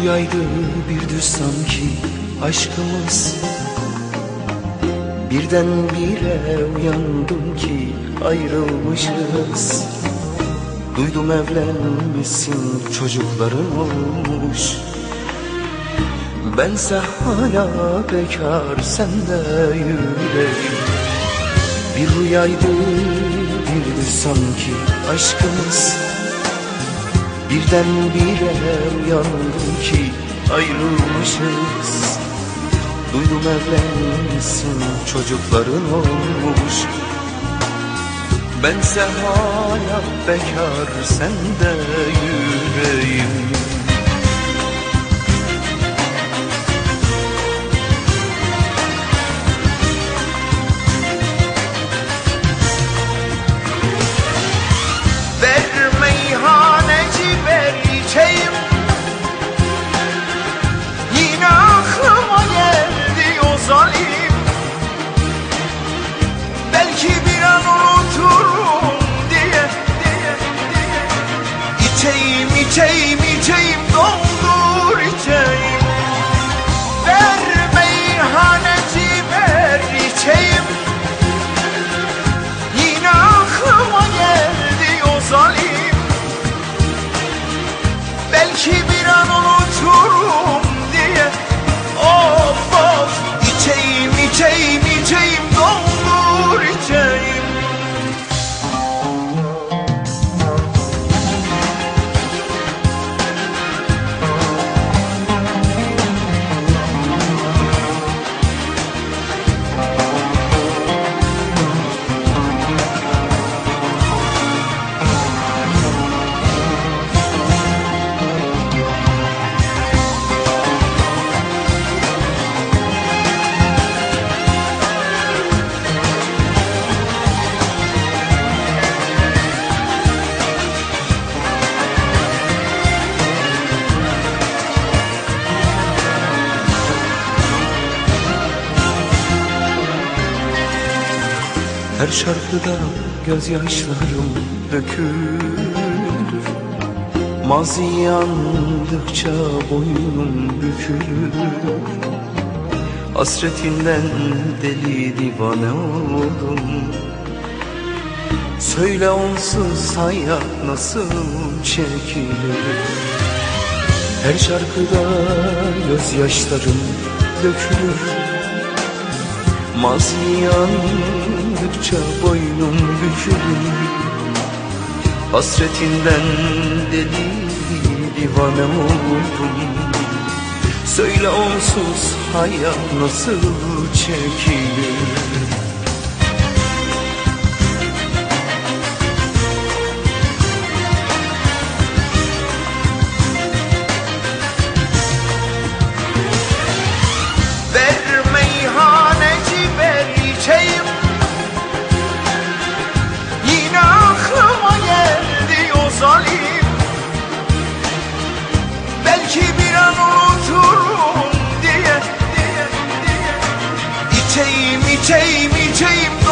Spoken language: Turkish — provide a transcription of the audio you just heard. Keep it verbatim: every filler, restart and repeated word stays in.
rüyaydı bir düz sanki aşkımız. Birdenbire uyandım ki ayrılmışız. Duydum evlenmişsin, çocukların olmuş. Bense hala bekar, sende yüreğim. Bir rüyaydı bir düz sanki aşkımız. Birdenbire uyandım ki ayrılmışız. Duydum evlenmişsin, çocukların olmuş. Bense hala bekar, sende yüreğim. Ver meyhaneci ver içeyim. Yine aklıma geldi o zalim. Belki bir an unuturum diye, diye, diye. İçeyim, içeyim, içeyim, doldur içeyim. Ver meyhaneci ver içeyim. Yine aklıma geldi o zalim. Belki bir an unuturum diye. Of of, içeyim, içeyim, içeyim, doldur içeyim. Her şarkıda gözyaşlarım dökülür. Maziyi andıkça boynum bükülür. Hasretinden deli divane oldum. Söyle onsuz hayat nasıl çekilir? Her şarkıda gözyaşlarım dökülür. Maziyi andıkça boynum bükülür. Hasretinden deli divane oldum. Söyle onsuz hayat nasıl çekilir? Ver meyhaneci ver içeyim. Yine aklıma geldi o zalim. Belki bir an unuturum diye, diye, diye. İçeyim, içeyim, içeyim,